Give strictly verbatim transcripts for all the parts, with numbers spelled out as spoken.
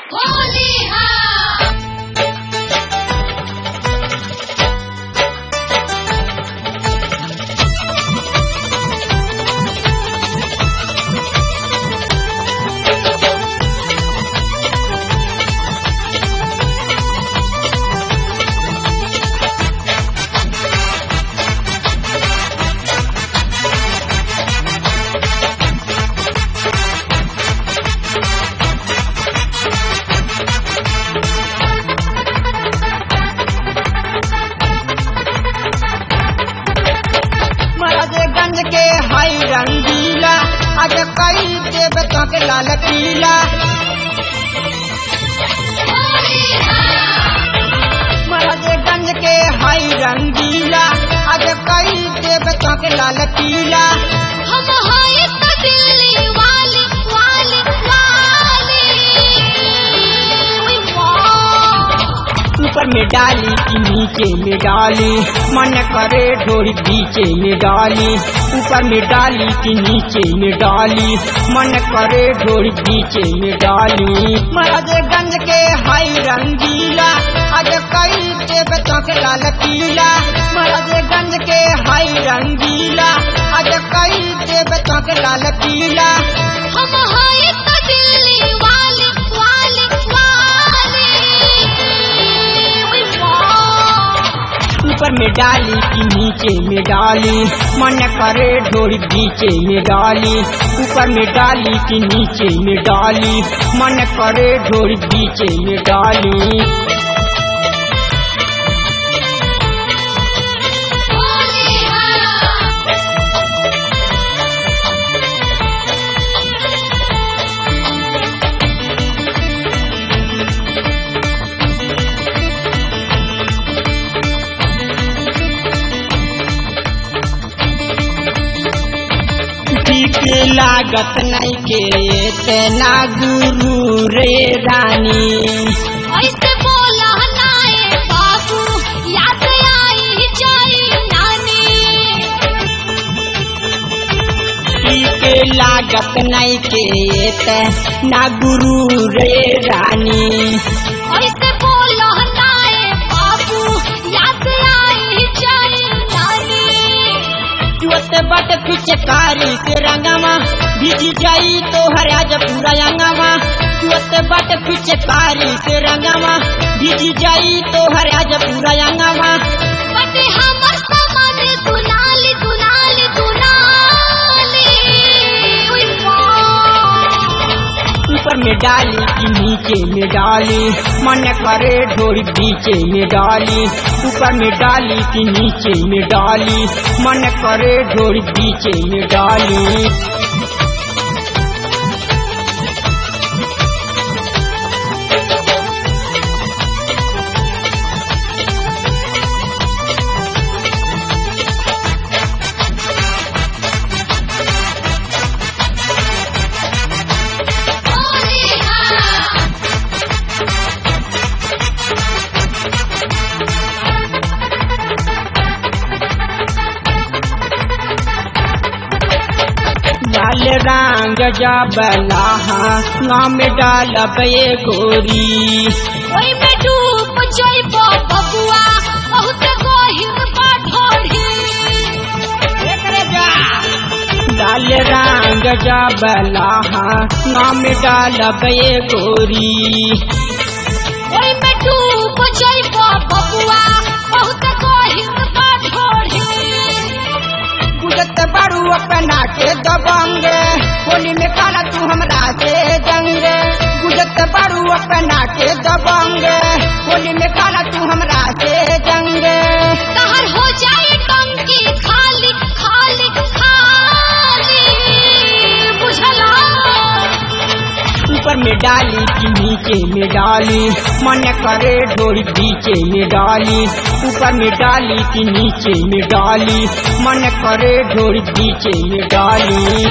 लाल पीला महाराजगंज के हाई रंगीला आज कई देवता के लाल पीला हम हाय तो दिल्ली वाले वाले वाले ऊपर में डाली की नीचे में डाली मन करे ढोरी बीचे में डाली ऊपर में डाली की नीचे में डाली मन करे ढोरी बीचे में डाली महाराजगंज के हाई रंगीला आज कई देवता के लाल पीला महाराजगंज के हाई रंगीला आज कई देवता के लाल पीला हम हाय तो दिल्ली वाले वाले वाले ऊपर में डाली की नीचे में डाली मन करे ढोरी बीचे में डाली ऊपर में डाली की नीचे में डाली मन करे ढोरी बीचे में डाली के लागत नहीं के तेना गुरु रे रानी ऐसे बोला नाए बाबू याद आई जाई नानी के लागत नहीं के तेना गुरु रे रानी ऐसे बोला नाए बाबू याद आई जाई नानी जुअत बट पिचकारी से रंगमा भिजी जाई तो हराज पूरा अंगमा जुअत बट पिचकारी से रंगमा भिजी जाई तो हराज पूरा अंगमा बटे हमर समाज दुनाली दुनाली दुनाली ऊपर में डाली की नीचे में डाली मन करे ढोरी बीचे में डाली ऊपर में डाली की नीचे में डाली मन करे ढोरी बीचे में डाली लाल रंग जबला नाम डालब ये गोरी ओई में डूब जइबो बबुआ बहुत गोहिंद बाठोड़ी लाल रंग जबला नाम डालब ये गोरी ओई में डूब जइबो बबुआ बहुत गोहिंद बाठोड़ी बुझत बारू अपना के दबंग होली में काला तू हमरा से जंग बुझत बारू अपना के दबंग होली में काला तू हमरा से जंग कहर हो जाए टंकी खाली खाली खाली बुझला ऊपर में डाली की नीचे में डाली मन करे ढोरी बीचे में डाली ऊपर में डाली की नीचे में डाली मन करे ढोरी बीचे में डाली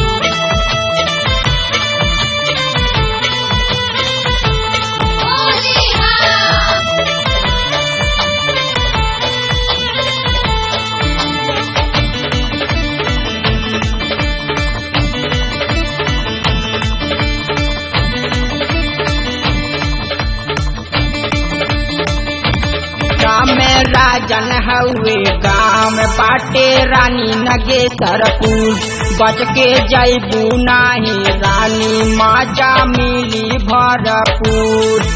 राजन हउए गाँव में बाटे रानी नगेसरपुर बच के जैबू नाही रानी माजा मिली भरपूर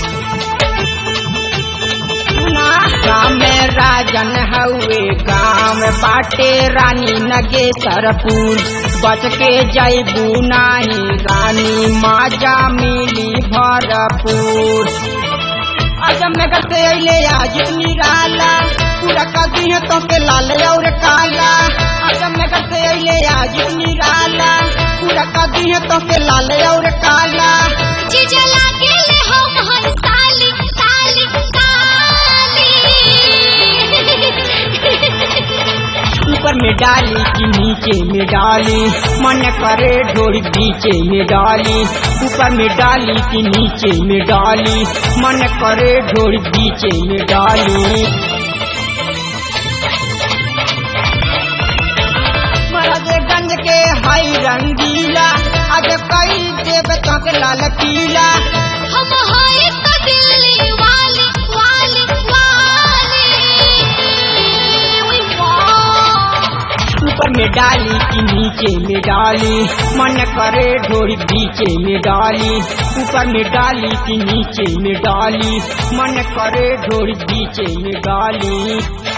गाँव में राजन हउए गाँव में बाटे रानी नगेसरपुर बच के जैबू नाही रानी माजा मिली भरपूर अजब नगर से अले आज निराला पूरा कदी है तो के लाल और काला अजब नगर से अले आज निराला पूरा कदी है तो के लाल और काला जीजा लागे ले हम हर साली साली साली ऊपर में डाली कि नीचे में डाली मन करे ढोरी बीचे में डाली ऊपर में डाली कि नीचे में डाली मन करे ढोरी बीचे में डाली महाराजगंज के हाई रंगीला आज कई देव तक लाल पीला हम हाय तो दिल्ली वाले वाले वाले ऊपर में डाली कि नीचे में डाली मन करे ढोरी बीचे में डाली ऊपर में डाली कि नीचे में डाली मन करे ढोरी बीचे में डाली।